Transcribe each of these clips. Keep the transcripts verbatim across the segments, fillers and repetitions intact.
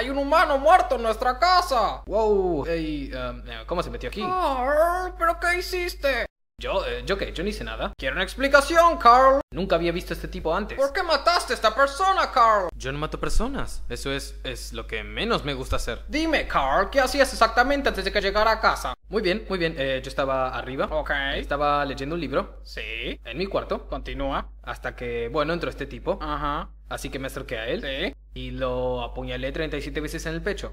hay un humano muerto en nuestra casa. Wow, ey, um, ¿cómo se metió aquí? Carl, ¿pero qué hiciste? ¿Yo? Eh, ¿Yo qué? Yo no hice nada. Quiero una explicación, Carl. Nunca había visto a este tipo antes. ¿Por qué mataste a esta persona, Carl? Yo no mato personas. Eso es, es lo que menos me gusta hacer. Dime, Carl, ¿qué hacías exactamente antes de que llegara a casa? Muy bien, muy bien. Eh, yo estaba arriba. Ok. Estaba leyendo un libro. Sí. En mi cuarto. Continúa. Hasta que, bueno, entró este tipo. Ajá. Así que me acerqué a él. Sí. Y lo apuñalé treinta y siete veces en el pecho.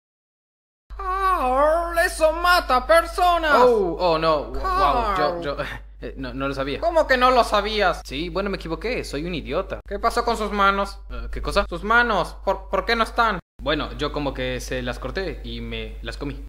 Carl, eso mata personas. Oh, oh, no. Wow, Carl. yo, yo... eh, no, no lo sabía. ¿Cómo que no lo sabías? Sí, bueno, me equivoqué. Soy un idiota. ¿Qué pasó con sus manos? Eh, ¿Qué cosa? Sus manos, ¿por, ¿por qué no están? Bueno, yo como que se las corté y me las comí.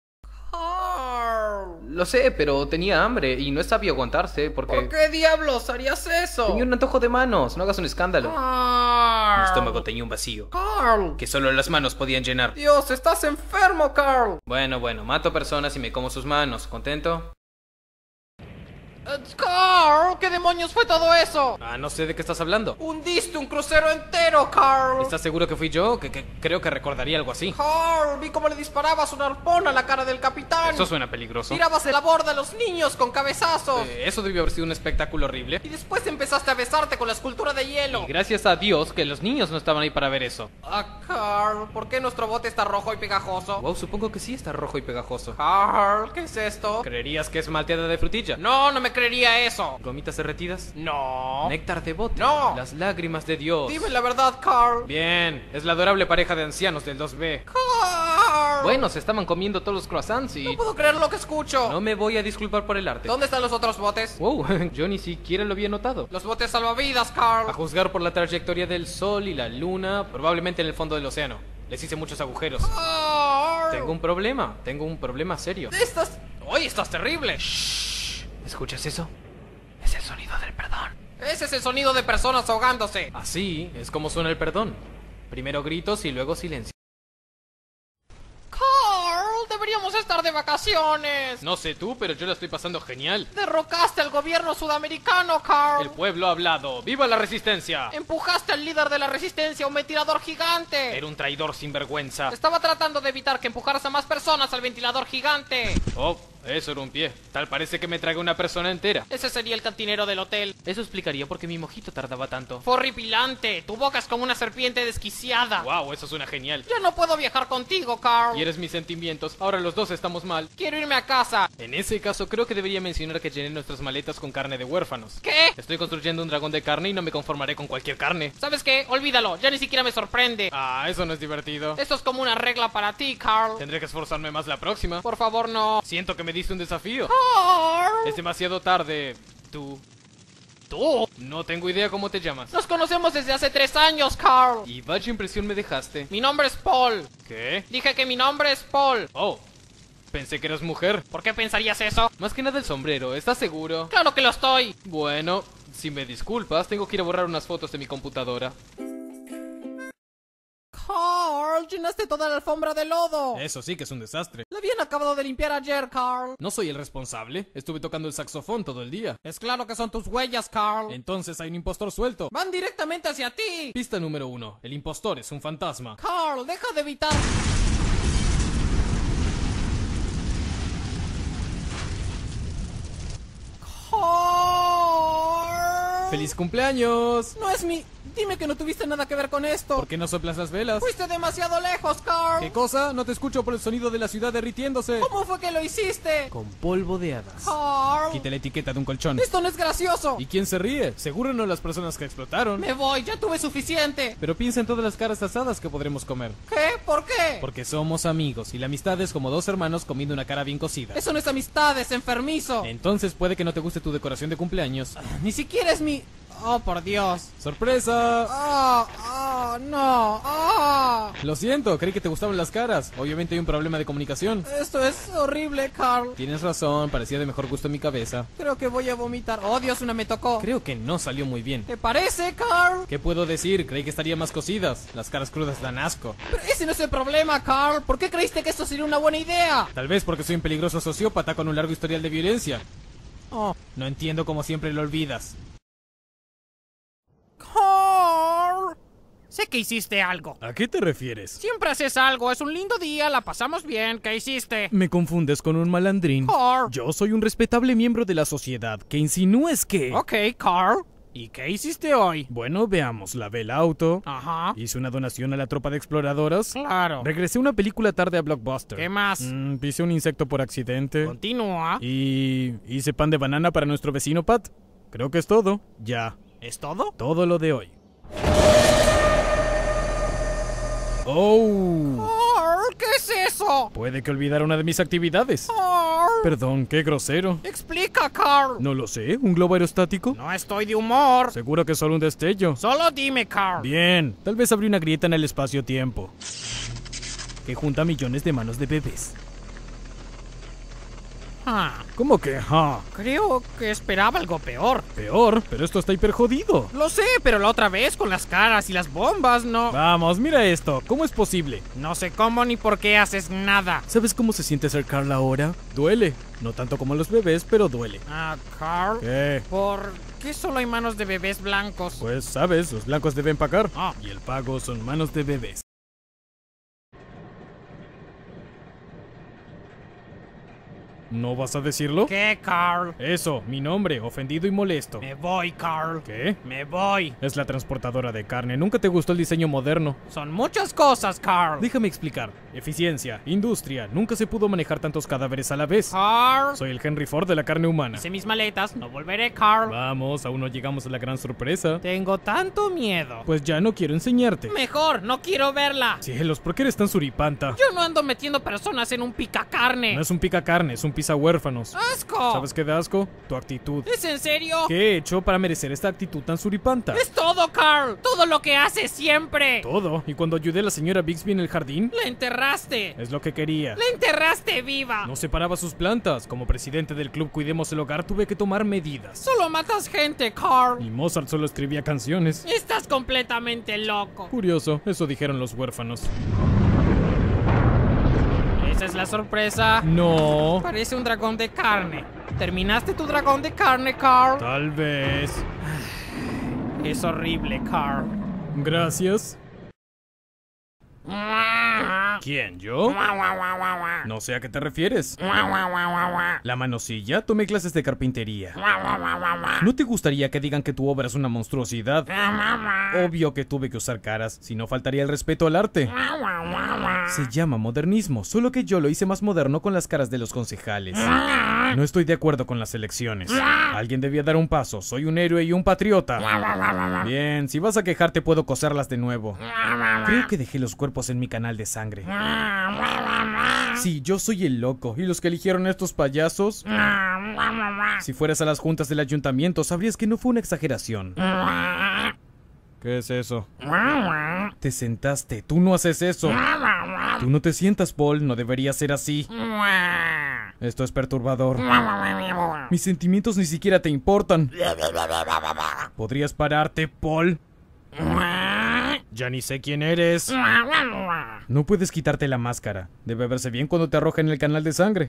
Carl. Lo sé, pero tenía hambre y no es sabio aguantarse porque... ¿Por qué diablos harías eso? Tenía un antojo de manos, no hagas un escándalo. Carl. Mi estómago tenía un vacío Carl. que solo las manos podían llenar. Dios, estás enfermo, Carl. Bueno, bueno, mato personas y me como sus manos. ¿Contento? Eh, Carl, ¿qué demonios fue todo eso? Ah, no sé de qué estás hablando. Hundiste un crucero entero, Carl. ¿Estás seguro que fui yo? Que, que creo que recordaría algo así. Carl, vi cómo le disparabas un arpón a la cara del capitán. Eso suena peligroso. Tirabas de la borda a los niños con cabezazos. Eh, eso debió haber sido un espectáculo horrible. Y después empezaste a besarte con la escultura de hielo. Y gracias a Dios que los niños no estaban ahí para ver eso. Ah, Carl, ¿por qué nuestro bote está rojo y pegajoso? Wow, supongo que sí está rojo y pegajoso. Carl, ¿qué es esto? ¿Creerías que es malteada de frutilla? No, no me creería eso. ¿Gomitas derretidas? No. ¿Néctar de bote? No. Las lágrimas de Dios. Dime la verdad, Carl. Bien, es la adorable pareja de ancianos del dos B. Carl. Bueno, se estaban comiendo todos los croissants y... No puedo creer lo que escucho. No me voy a disculpar por el arte. ¿Dónde están los otros botes? Wow, yo ni siquiera lo había notado. Los botes salvavidas, Carl. A juzgar por la trayectoria del sol y la luna, probablemente en el fondo del océano. Les hice muchos agujeros. Carl. Tengo un problema, tengo un problema serio. Estás... Hoy estás terrible. Shh, ¿escuchas eso? Es el sonido del perdón. Ese es el sonido de personas ahogándose. Así es como suena el perdón. Primero gritos y luego silencio. Carl, deberíamos estar de vacaciones. No sé tú, pero yo la estoy pasando genial. Derrocaste al gobierno sudamericano, Carl. El pueblo ha hablado. ¡Viva la resistencia! Empujaste al líder de la resistencia, un ventilador gigante. Era un traidor sin vergüenza. Estaba tratando de evitar que empujaras a más personas al ventilador gigante. Oh, eso era un pie. Tal parece que me traga una persona entera. Ese sería el cantinero del hotel. Eso explicaría por qué mi mojito tardaba tanto. Fue horripilante. Tu boca es como una serpiente desquiciada. Wow, eso suena genial. Ya no puedo viajar contigo, Carl. ¿Quieres mis sentimientos? Ahora los dos estamos mal. Quiero irme a casa. En ese caso, creo que debería mencionar que llené nuestras maletas con carne de huérfanos. ¿Qué? Estoy construyendo un dragón de carne y no me conformaré con cualquier carne. ¿Sabes qué? Olvídalo. Ya ni siquiera me sorprende. Ah, eso no es divertido. Esto es como una regla para ti, Carl. Tendré que esforzarme más la próxima. Por favor, no. Siento que me diste un desafío. Carl. Es demasiado tarde. Tú... ¿Tú? No tengo idea cómo te llamas. Nos conocemos desde hace tres años, Carl. Y vaya impresión me dejaste. Mi nombre es Paul. ¿Qué? Dije que mi nombre es Paul. Oh, pensé que eras mujer. ¿Por qué pensarías eso? Más que nada el sombrero, ¿estás seguro? Claro que lo estoy. Bueno, si me disculpas, tengo que ir a borrar unas fotos de mi computadora. Carl, llenaste toda la alfombra de lodo. Eso sí que es un desastre. La habían acabado de limpiar ayer, Carl. No soy el responsable. Estuve tocando el saxofón todo el día. Es claro que son tus huellas, Carl. Entonces hay un impostor suelto. Van directamente hacia ti. Pista número uno. El impostor es un fantasma. Carl, deja de evitar... Carl. ¡Feliz cumpleaños! No es mi... Dime que no tuviste nada que ver con esto. ¿Por qué no soplas las velas? Fuiste demasiado lejos, Carl. ¿Qué cosa? No te escucho por el sonido de la ciudad derritiéndose. ¿Cómo fue que lo hiciste? Con polvo de hadas. Carl. Quita la etiqueta de un colchón. Esto no es gracioso. ¿Y quién se ríe? Seguro no las personas que explotaron. Me voy, ya tuve suficiente. Pero piensa en todas las caras asadas que podremos comer. ¿Qué? ¿Por qué? Porque somos amigos y la amistad es como dos hermanos comiendo una cara bien cocida. Eso no es amistad, es enfermizo. Entonces puede que no te guste tu decoración de cumpleaños. Ni siquiera es mi... Oh, por Dios. ¡Sorpresa! Oh, oh, no. Oh. Lo siento, creí que te gustaban las caras. Obviamente hay un problema de comunicación. Esto es horrible, Carl. Tienes razón, parecía de mejor gusto en mi cabeza. Creo que voy a vomitar. Oh, Dios, una me tocó. Creo que no salió muy bien. ¿Te parece, Carl? ¿Qué puedo decir? Creí que estaría más cocidas. Las caras crudas dan asco. Pero ese no es el problema, Carl. ¿Por qué creíste que esto sería una buena idea? Tal vez porque soy un peligroso sociópata con un largo historial de violencia. Oh, No entiendo cómo siempre lo olvidas. Carl. sé que hiciste algo. ¿A qué te refieres? Siempre haces algo, es un lindo día, la pasamos bien, ¿qué hiciste? Me confundes con un malandrín. Carl. Yo soy un respetable miembro de la sociedad. ¿Que insinúes que? Ok, Carl. ¿Y qué hiciste hoy? Bueno, veamos. Lavé el auto. Ajá. Hice una donación a la tropa de exploradoras. Claro. Regresé una película tarde a Blockbuster. ¿Qué más? Mm, pisé un insecto por accidente. Continúa. Y hice pan de banana para nuestro vecino Pat. Creo que es todo. Ya. ¿Es todo? Todo lo de hoy. Oh. Carl, ¿qué es eso? Puede que olvidara una de mis actividades. Carl. Perdón, qué grosero. Explica, Carl. No lo sé. ¿Un globo aerostático? No estoy de humor. Seguro que es solo un destello. Solo dime, Carl. Bien, tal vez abrí una grieta en el espacio-tiempo que junta millones de manos de bebés. Ah, ¿Cómo que? Ja? creo que esperaba algo peor. Peor, pero esto está hiper jodido. Lo sé, pero la otra vez con las caras y las bombas, no. Vamos, mira esto. ¿Cómo es posible? No sé cómo ni por qué haces nada. ¿Sabes cómo se siente ser Carl ahora? Duele. No tanto como los bebés, pero duele. Ah, Carl. ¿Qué? ¿Por qué solo hay manos de bebés blancos? Pues sabes, los blancos deben pagar. Ah. Y el pago son manos de bebés. ¿No vas a decirlo? ¿Qué, Carl? Eso, mi nombre, ofendido y molesto. Me voy, Carl. ¿Qué? Me voy. Es la transportadora de carne. ¿Nunca te gustó el diseño moderno? Son muchas cosas, Carl. Déjame explicar. Eficiencia, industria. Nunca se pudo manejar tantos cadáveres a la vez. Carl. Soy el Henry Ford de la carne humana. Hice mis maletas, no volveré, Carl. Vamos, aún no llegamos a la gran sorpresa. Tengo tanto miedo. Pues ya no quiero enseñarte. Mejor, no quiero verla. Cielos, ¿por qué eres tan suripanta? Yo no ando metiendo personas en un picacarne. No es un pica carne, es un pisa huérfanos. ¡Asco! ¿Sabes qué da asco? Tu actitud. ¿Es en serio? ¿Qué he hecho para merecer esta actitud tan suripanta? Es todo, Carl. Todo lo que haces siempre. Todo. ¿Y cuando ayudé a la señora Bixby en el jardín? La enterraste. Es lo que quería. La enterraste viva. No separaba sus plantas. Como presidente del club Cuidemos el Hogar tuve que tomar medidas. Solo matas gente, Carl. Y Mozart solo escribía canciones. Estás completamente loco. Curioso, eso dijeron los huérfanos. Esa es la sorpresa. No. Parece un dragón de carne. ¿Terminaste tu dragón de carne, Carl? Tal vez. Es horrible, Carl. Gracias. ¿Quién, yo? No sé a qué te refieres. La manosilla, tomé clases de carpintería. ¿No te gustaría que digan que tu obra es una monstruosidad? Obvio que tuve que usar caras, si no faltaría el respeto al arte. Se llama modernismo, solo que yo lo hice más moderno con las caras de los concejales. No estoy de acuerdo con las elecciones. Alguien debía dar un paso, soy un héroe y un patriota. Bien, si vas a quejarte puedo coserlas de nuevo. Creo que dejé los cuerpos en mi canal de sangre. Sí, yo soy el loco. ¿Y los que eligieron a estos payasos? Si fueras a las juntas del ayuntamiento, sabrías que no fue una exageración. ¿Qué es eso? Te sentaste. Tú no haces eso. Tú no te sientas, Paul. No debería ser así. Esto es perturbador. Mis sentimientos ni siquiera te importan. ¿Podrías pararte, Paul? Ya ni sé quién eres. No puedes quitarte la máscara. Debe verse bien cuando te arrojan el canal de sangre.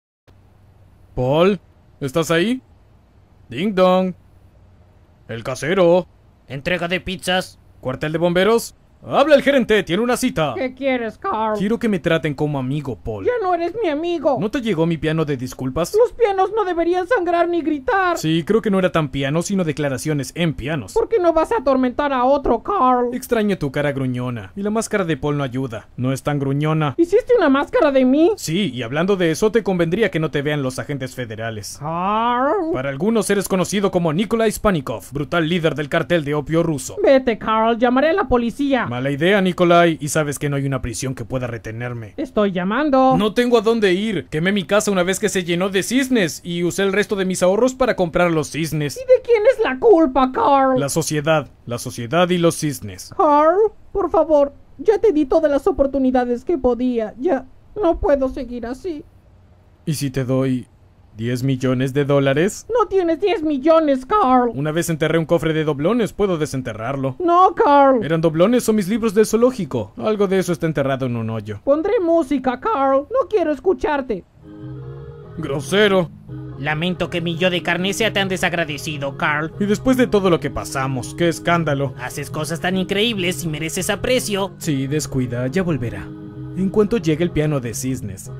Paul, ¿estás ahí? Ding dong. El casero. Entrega de pizzas. ¿Cuartel de bomberos? Habla el gerente, tiene una cita. ¿Qué quieres, Carl? Quiero que me traten como amigo, Paul. Ya no eres mi amigo. ¿No te llegó mi piano de disculpas? Los pianos no deberían sangrar ni gritar. Sí, creo que no era tan piano, sino declaraciones en pianos. ¿Por qué no vas a atormentar a otro, Carl? Extraño tu cara gruñona. Y la máscara de Paul no ayuda. No es tan gruñona. ¿Hiciste una máscara de mí? Sí, y hablando de eso, te convendría que no te vean los agentes federales. Carl. Para algunos eres conocido como Nikolai Spanikov, brutal líder del cartel de opio ruso. Vete, Carl. Llamaré a la policía. Mala idea, Nikolai. Y sabes que no hay una prisión que pueda retenerme. Te estoy llamando. No tengo a dónde ir. Quemé mi casa una vez que se llenó de cisnes y usé el resto de mis ahorros para comprar los cisnes. ¿Y de quién es la culpa, Carl? La sociedad. La sociedad y los cisnes. Carl, por favor. Ya te di todas las oportunidades que podía. Ya no puedo seguir así. ¿Y si te doy diez millones de dólares? No tienes diez millones, Carl. Una vez enterré un cofre de doblones, puedo desenterrarlo. No, Carl. ¿Eran doblones o mis libros del zoológico? Algo de eso está enterrado en un hoyo. Pondré música, Carl. No quiero escucharte. Grosero. Lamento que mi yo de carne sea tan desagradecido, Carl. Y después de todo lo que pasamos, qué escándalo. Haces cosas tan increíbles y mereces aprecio. Sí, descuida, ya volverá. En cuanto llegue el piano de cisnes.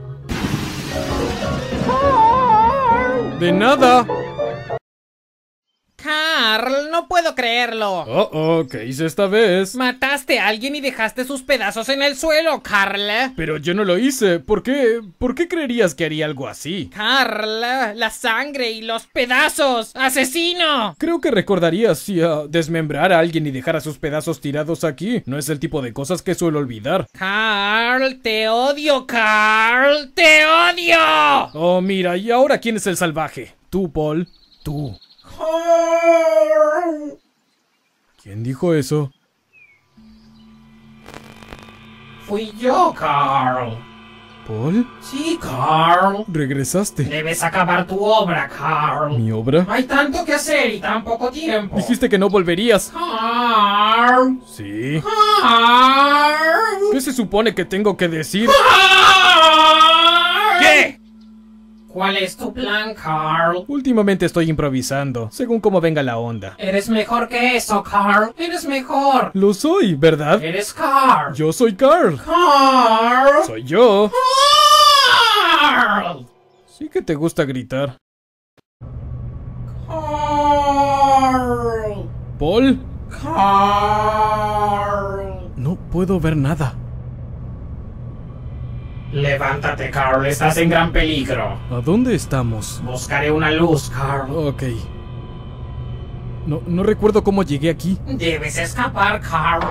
¡De nada! Carl, no puedo creerlo. Oh, oh, ¿qué hice esta vez? Mataste a alguien y dejaste sus pedazos en el suelo, Carl. Pero yo no lo hice. ¿Por qué? ¿Por qué creerías que haría algo así? Carl, la sangre y los pedazos. ¡Asesino! Creo que recordarías si uh, desmembrar a alguien y dejar a sus pedazos tirados aquí. No es el tipo de cosas que suelo olvidar. Carl, te odio, Carl. ¡Te odio! Oh, mira, ¿y ahora quién es el salvaje? Tú, Paul. Tú. ¿Quién dijo eso? Fui yo, Carl. ¿Paul? Sí, Carl. ¿Regresaste? Debes acabar tu obra, Carl. ¿Mi obra? Hay tanto que hacer y tan poco tiempo. Dijiste que no volverías. Carl. Sí. Carl. ¿Qué se supone que tengo que decir? Carl. ¿Qué? ¿Cuál es tu plan, Carl? Últimamente estoy improvisando, según cómo venga la onda. Eres mejor que eso, Carl. Eres mejor. Lo soy, ¿verdad? Eres Carl. Yo soy Carl. Carl. Soy yo. Carl. Sí que te gusta gritar. Carl. ¿Paul? Carl. No puedo ver nada. Levántate, Carl. Estás en gran peligro. ¿A dónde estamos? Buscaré una luz, Carl. Ok. No, no recuerdo cómo llegué aquí. Debes escapar, Carl.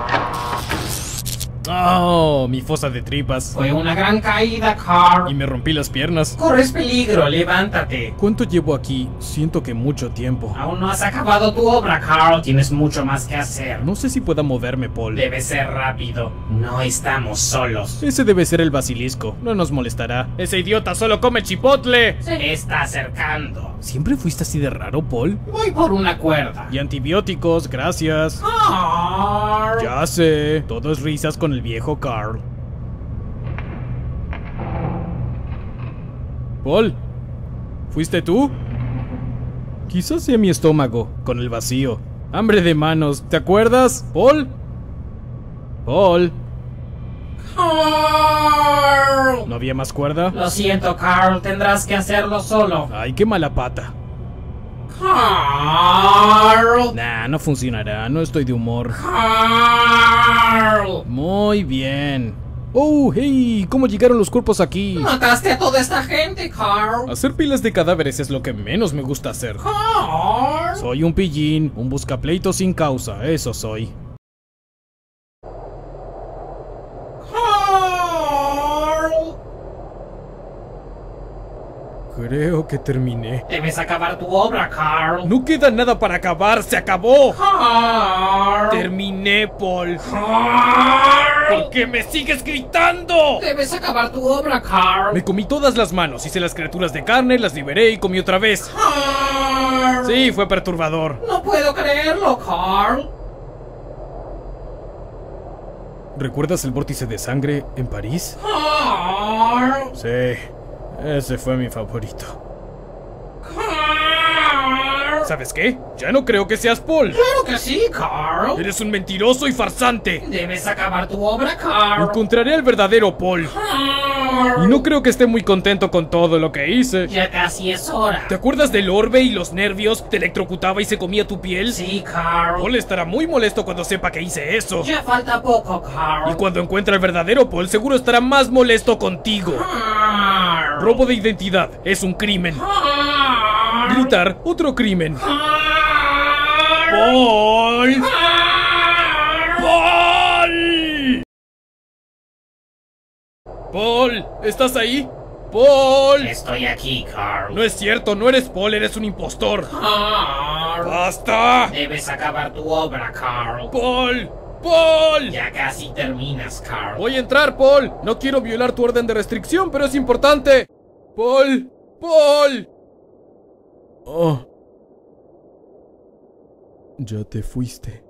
Oh, mi fosa de tripas. Fue una gran caída, Carl. Y me rompí las piernas. Corres peligro, levántate. ¿Cuánto llevo aquí? Siento que mucho tiempo. Aún no has acabado tu obra, Carl. Tienes mucho más que hacer. No sé si pueda moverme, Paul. Debe ser rápido. No estamos solos. Ese debe ser el basilisco. No nos molestará. Ese idiota solo come chipotle. Se está acercando. ¿Siempre fuiste así de raro, Paul? Voy por una cuerda. Y antibióticos, gracias. Carl. Ya sé. Todo es risas con el viejo Carl. Paul, ¿fuiste tú? Quizás sea mi estómago, con el vacío. Hambre de manos, ¿te acuerdas, Paul? Paul. Carl. ¿No había más cuerda? Lo siento, Carl. Tendrás que hacerlo solo. Ay, qué mala pata. Carl. Nah, no funcionará, no estoy de humor. Carl. Muy bien. Oh, hey, ¿cómo llegaron los cuerpos aquí? Mataste a toda esta gente, Carl. Hacer pilas de cadáveres es lo que menos me gusta hacer. Carl. Soy un pillín, un buscapleito sin causa, eso soy. Creo que terminé. Debes acabar tu obra, Carl. No queda nada para acabar, se acabó. Carl. Terminé, Paul. Carl. ¿Por qué me sigues gritando? Debes acabar tu obra, Carl. Me comí todas las manos, hice las criaturas de carne, las liberé y comí otra vez. Carl. Sí, fue perturbador. No puedo creerlo, Carl. ¿Recuerdas el vórtice de sangre en París? Carl. Sí, ese fue mi favorito. Carl. ¿Sabes qué? Ya no creo que seas Paul. Claro que sí, Carl. Eres un mentiroso y farsante. Debes acabar tu obra, Carl. Encontraré al verdadero Paul. Carl. Y no creo que esté muy contento con todo lo que hice. Ya casi es hora. ¿Te acuerdas del orbe y los nervios? ¿Te electrocutaba y se comía tu piel? Sí, Carl. Paul estará muy molesto cuando sepa que hice eso. Ya falta poco, Carl. Y cuando encuentre al verdadero Paul, seguro estará más molesto contigo. Carl. Robo de identidad es un crimen. Carl. Gritar, otro crimen. Carl. ¡Paul! Carl. ¡Paul! Paul, ¿estás ahí? ¡Paul! Estoy aquí, Carl. No es cierto, no eres Paul, eres un impostor. Carl. ¡Basta! Debes acabar tu obra, Carl. ¡Paul! ¡Paul! Ya casi terminas, Carl. Voy a entrar, Paul. No quiero violar tu orden de restricción, pero es importante. Paul, Paul. Oh. Ya te fuiste.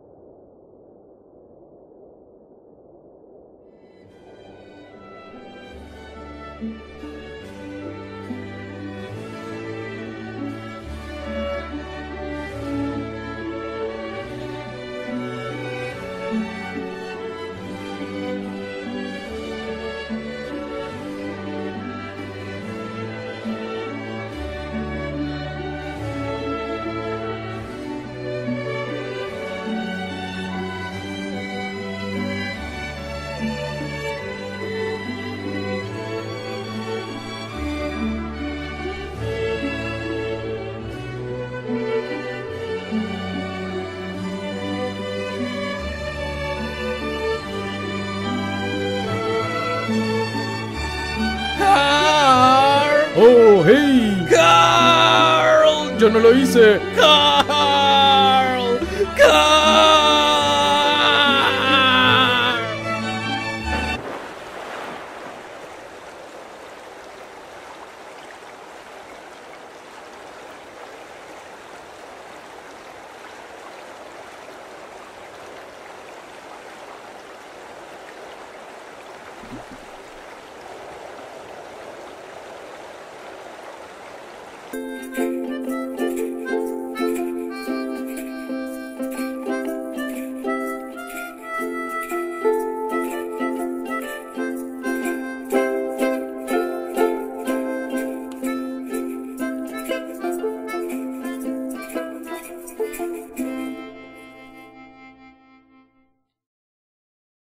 no lo hice. ¡Carl! ¡Carl! Thank you.